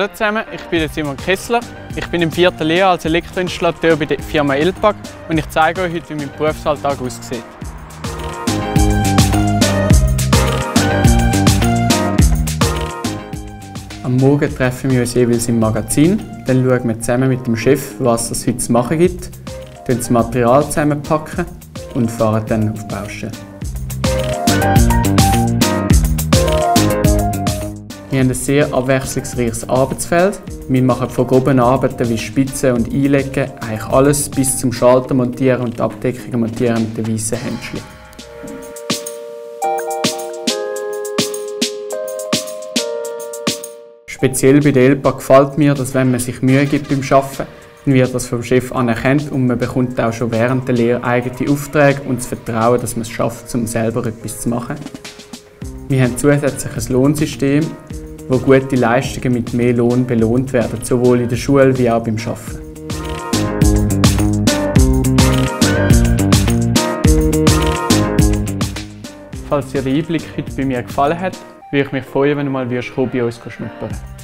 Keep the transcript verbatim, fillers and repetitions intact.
Hallo zusammen, ich bin Simon Kessler. Ich bin im vierten Lehrjahr als Elektroinstallateur bei der Firma Elpag und ich zeige euch heute, wie mein Berufsalltag aussieht. Am Morgen treffen wir uns jeweils im Magazin, dann schauen wir zusammen mit dem Chef, was es heute zu machen gibt, packen das Material zusammenpacken und fahren dann auf die Baustelle. Wir haben ein sehr abwechslungsreiches Arbeitsfeld. Wir machen von groben Arbeiten wie Spitzen und Einlegen eigentlich alles bis zum Schalter montieren und die Abdeckungen montieren mit den weißen Händchen. Speziell bei der Elpag gefällt mir, dass wenn man sich Mühe gibt beim Arbeiten, dann wird das vom Chef anerkannt und man bekommt auch schon während der Lehre eigene Aufträge und das Vertrauen, dass man es schafft, um selber etwas zu machen. Wir haben zusätzlich ein Lohnsystem, wo gute Leistungen mit mehr Lohn belohnt werden, sowohl in der Schule wie auch beim Arbeiten. Falls dir der Einblick heute bei mir gefallen hat, würde ich mich freuen, wenn du mal bei uns schnuppern würdest.